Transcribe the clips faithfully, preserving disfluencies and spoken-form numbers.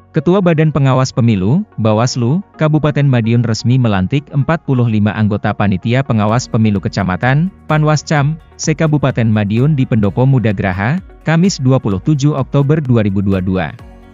Ketua Badan Pengawas Pemilu, Bawaslu, Kabupaten Madiun resmi melantik empat puluh lima anggota Panitia Pengawas Pemilu Kecamatan, Panwascam, se-Kabupaten Madiun di Pendopo Muda Graha, Kamis dua puluh tujuh Oktober dua ribu dua puluh dua.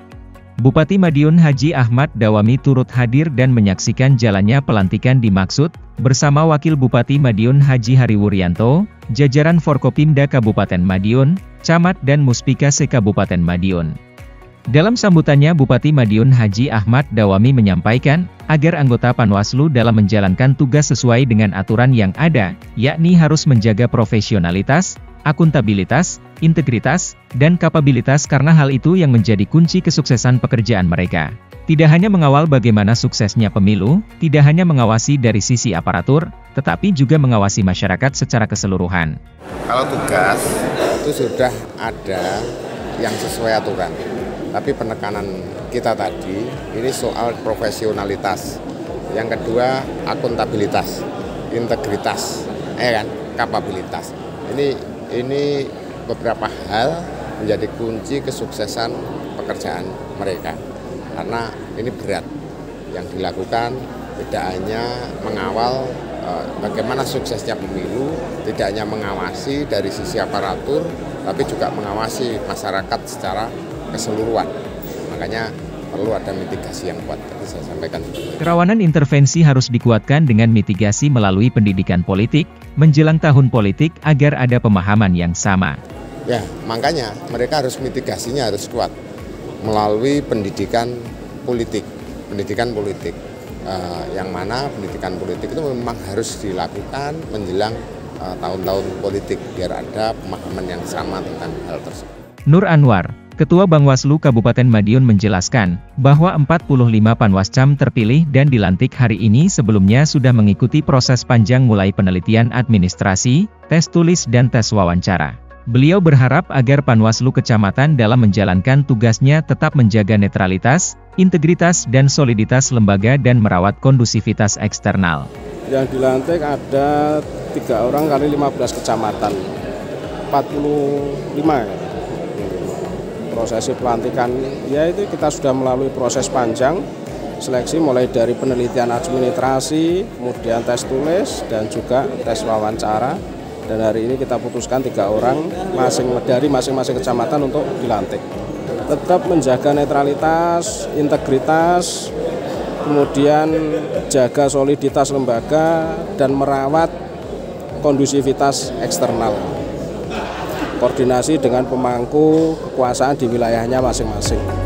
Bupati Madiun Haji Ahmad Dawami turut hadir dan menyaksikan jalannya pelantikan dimaksud, bersama Wakil Bupati Madiun Haji Hariwuryanto, jajaran Forkopimda Kabupaten Madiun, Camat dan Muspika se-Kabupaten Madiun. Dalam sambutannya Bupati Madiun Haji Ahmad Dawami menyampaikan, agar anggota Panwaslu dalam menjalankan tugas sesuai dengan aturan yang ada, yakni harus menjaga profesionalitas, akuntabilitas, integritas, dan kapabilitas karena hal itu yang menjadi kunci kesuksesan pekerjaan mereka. Tidak hanya mengawal bagaimana suksesnya pemilu, tidak hanya mengawasi dari sisi aparatur, tetapi juga mengawasi masyarakat secara keseluruhan. Kalau tugas, itu sudah ada yang sesuai aturan. Tapi penekanan kita tadi, ini soal profesionalitas. Yang kedua, akuntabilitas, integritas, eh kan, kapabilitas. Ini ini beberapa hal menjadi kunci kesuksesan pekerjaan mereka. Karena ini berat yang dilakukan, tidak hanya mengawal eh, bagaimana suksesnya pemilu, tidak hanya mengawasi dari sisi aparatur, tapi juga mengawasi masyarakat secara keseluruhan. Makanya perlu ada mitigasi yang kuat, tadi saya sampaikan. Kerawanan intervensi harus dikuatkan dengan mitigasi melalui pendidikan politik, menjelang tahun politik agar ada pemahaman yang sama. Ya, makanya mereka harus mitigasinya harus kuat melalui pendidikan politik. Pendidikan politik, uh, yang mana pendidikan politik itu memang harus dilakukan menjelang uh, tahun-tahun politik, biar ada pemahaman yang sama tentang hal tersebut. Nur Anwar, Ketua Bawaslu Kabupaten Madiun menjelaskan, bahwa empat puluh lima Panwascam terpilih dan dilantik hari ini sebelumnya sudah mengikuti proses panjang mulai penelitian administrasi, tes tulis dan tes wawancara. Beliau berharap agar Panwaslu Kecamatan dalam menjalankan tugasnya tetap menjaga netralitas, integritas dan soliditas lembaga dan merawat kondusivitas eksternal. Yang dilantik ada tiga orang kali lima belas kecamatan, empat puluh lima ya. Prosesi pelantikan, ya itu kita sudah melalui proses panjang, seleksi mulai dari penelitian administrasi, kemudian tes tulis, dan juga tes wawancara. Dan hari ini kita putuskan tiga orang masing dari masing-masing kecamatan untuk dilantik. Tetap menjaga netralitas, integritas, kemudian jaga soliditas lembaga, dan merawat kondusivitas eksternal. Koordinasi dengan pemangku kekuasaan di wilayahnya masing-masing.